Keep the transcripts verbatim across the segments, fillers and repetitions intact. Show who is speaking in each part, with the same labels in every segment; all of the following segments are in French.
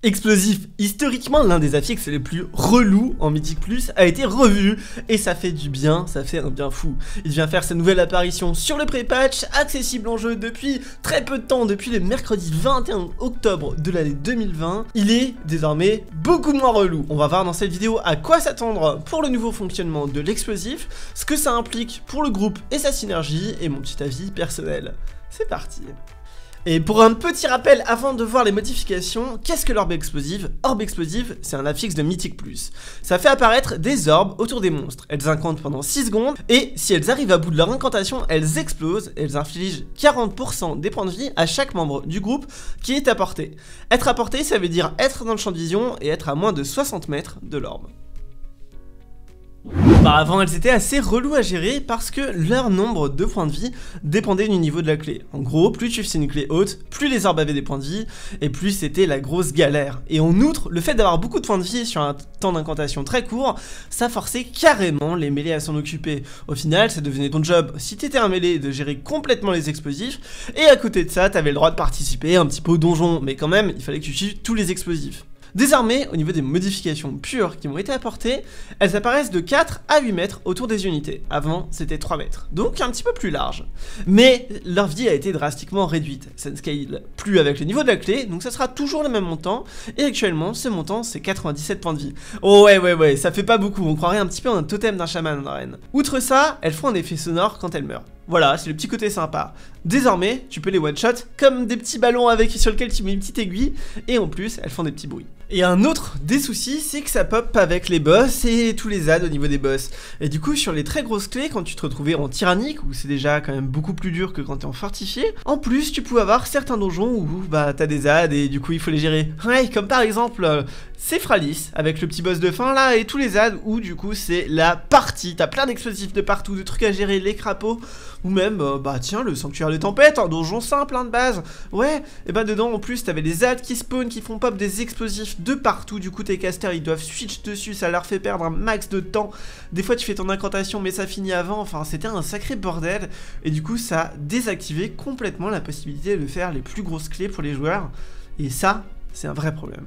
Speaker 1: Explosif, historiquement l'un des affixes les plus relous en Mythique Plus, a été revu et ça fait du bien, ça fait un bien fou. Il vient faire sa nouvelle apparition sur le pré-patch, accessible en jeu depuis très peu de temps, depuis le mercredi vingt et un octobre de l'année deux mille vingt. Il est désormais beaucoup moins relou. On va voir dans cette vidéo à quoi s'attendre pour le nouveau fonctionnement de l'explosif, ce que ça implique pour le groupe et sa synergie et mon petit avis personnel. C'est parti. Et pour un petit rappel avant de voir les modifications, qu'est-ce que l'orbe explosive? Orbe explosive, c'est un affixe de Mythique Plus. Ça fait apparaître des orbes autour des monstres. Elles incantent pendant six secondes et si elles arrivent à bout de leur incantation, elles explosent et elles infligent quarante pour cent des points de vie à chaque membre du groupe qui est apporté. Être apporté, ça veut dire être dans le champ de vision et être à moins de soixante mètres de l'orbe. Auparavant, elles étaient assez reloues à gérer parce que leur nombre de points de vie dépendait du niveau de la clé. En gros, plus tu faisais une clé haute, plus les orbes avaient des points de vie, et plus c'était la grosse galère. Et en outre, le fait d'avoir beaucoup de points de vie sur un temps d'incantation très court, ça forçait carrément les mêlés à s'en occuper. Au final, ça devenait ton job, si t'étais un mêlé, de gérer complètement les explosifs, et à côté de ça, t'avais le droit de participer un petit peu au donjon, mais quand même, il fallait que tu suives tous les explosifs. Désormais, au niveau des modifications pures qui m'ont été apportées, elles apparaissent de quatre à huit mètres autour des unités. Avant, c'était trois mètres, donc un petit peu plus large. Mais leur vie a été drastiquement réduite. Ça ne scale plus avec le niveau de la clé, donc ça sera toujours le même montant. Et actuellement, ce montant, c'est quatre-vingt-dix-sept points de vie. Oh ouais, ouais, ouais, ça fait pas beaucoup. On croirait un petit peu un totem d'un chaman en arène. Outre ça, elles font un effet sonore quand elles meurent. Voilà, c'est le petit côté sympa. Désormais, tu peux les one-shot comme des petits ballons avec sur lesquels tu mets une petite aiguille, et en plus, elles font des petits bruits. Et un autre des soucis, c'est que ça pop avec les boss et tous les adds au niveau des boss. Et du coup, sur les très grosses clés, quand tu te retrouvais en tyrannique, où c'est déjà quand même beaucoup plus dur que quand t'es en fortifié, en plus, tu pouvais avoir certains donjons où bah t'as des adds et du coup, il faut les gérer. Ouais, comme par exemple, euh, c'est Fralis, avec le petit boss de fin là, et tous les adds où du coup, c'est la partie. T'as plein d'explosifs de partout, de trucs à gérer, les crapauds, ou même, euh, bah tiens, le sanctuaire des tempêtes, un donjon simple, hein, de base. Ouais, et bah dedans, en plus, t'avais des adds qui spawn, qui font pop des explosifs de partout. Du coup, tes casters, ils doivent switch dessus, ça leur fait perdre un max de temps. Des fois, tu fais ton incantation, mais ça finit avant. Enfin, c'était un sacré bordel. Et du coup, ça a désactivé complètement la possibilité de faire les plus grosses clés pour les joueurs. Et ça, c'est un vrai problème.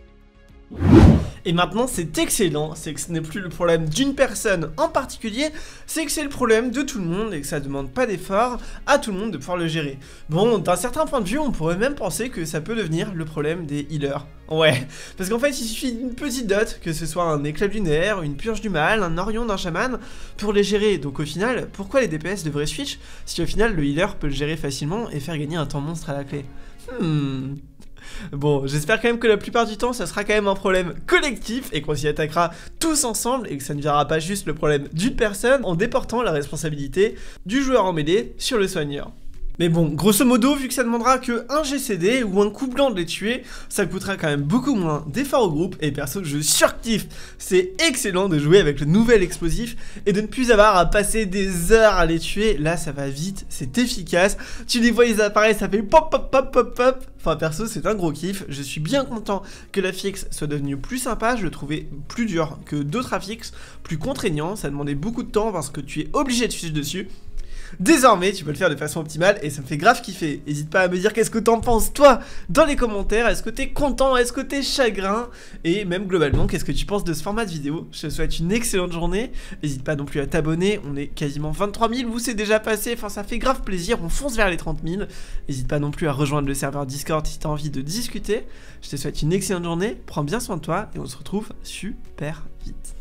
Speaker 1: Et maintenant c'est excellent, c'est que ce n'est plus le problème d'une personne en particulier, c'est que c'est le problème de tout le monde et que ça demande pas d'effort à tout le monde de pouvoir le gérer. Bon, d'un certain point de vue, on pourrait même penser que ça peut devenir le problème des healers. Ouais, parce qu'en fait il suffit d'une petite dot, que ce soit un éclat lunaire, une purge du mal, un orion d'un chaman, pour les gérer. Donc au final, pourquoi les D P S devraient switch si au final le healer peut le gérer facilement et faire gagner un temps monstre à la clé? Hmm... Bon, j'espère quand même que la plupart du temps, ça sera quand même un problème collectif et qu'on s'y attaquera tous ensemble et que ça ne viendra pas juste le problème d'une personne en déportant la responsabilité du joueur en mêlée sur le soigneur. Mais bon, grosso modo, vu que ça demandera que un G C D ou un coup blanc de les tuer, ça coûtera quand même beaucoup moins d'efforts au groupe et perso, je surkiffe. C'est excellent de jouer avec le nouvel explosif et de ne plus avoir à passer des heures à les tuer. Là, ça va vite, c'est efficace. Tu les vois, ils apparaissent, ça fait pop pop pop pop pop. Enfin, perso, c'est un gros kiff. Je suis bien content que l'affixe soit devenu plus sympa. Je le trouvais plus dur que d'autres affixes, plus contraignant. Ça demandait beaucoup de temps parce que tu es obligé de switch dessus. Désormais, tu peux le faire de façon optimale et ça me fait grave kiffer. N'hésite pas à me dire qu'est-ce que t'en penses toi dans les commentaires. Est-ce que t'es content? Est-ce que t'es chagrin? Et même globalement, qu'est-ce que tu penses de ce format de vidéo? Je te souhaite une excellente journée. N'hésite pas non plus à t'abonner. On est quasiment vingt-trois mille, vous c'est déjà passé. Enfin, ça fait grave plaisir. On fonce vers les trente mille. N'hésite pas non plus à rejoindre le serveur Discord si t'as envie de discuter. Je te souhaite une excellente journée. Prends bien soin de toi et on se retrouve super vite.